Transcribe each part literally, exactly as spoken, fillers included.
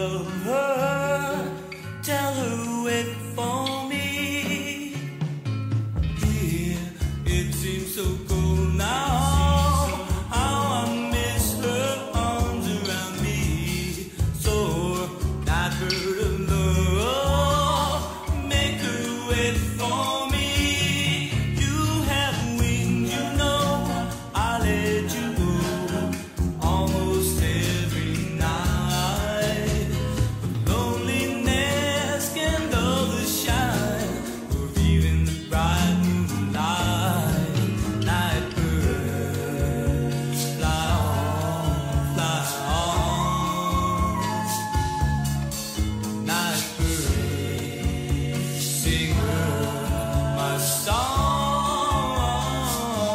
love her. Tell her wait for me. Here it seems so cold now. How I miss her arms around me. So that bird of love, make her wait for me. You have wings, you know, I let you go almost every night. But loneliness can dull the shine of even the bright moonlight. Night birds fly on, fly on. Night birds sing her my song.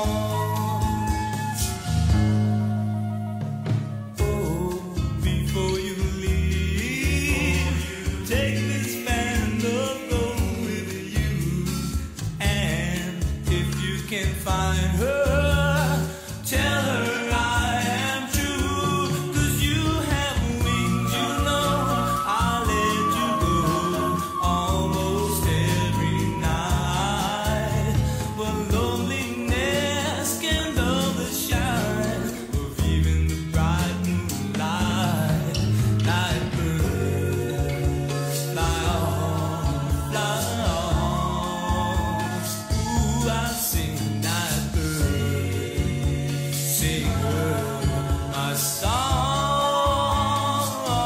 Oh, before you leave, take this band of gold with you. And if you can find her, tell her I am true. 'Cause you have wings, you know, I let you go almost every night. But loneliness can dull the shine of even the bright moonlight. Night birds fly on, fly on. Ooh, I sing night birds, sing her my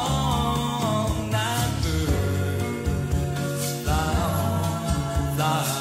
song. Night birds fly on, fly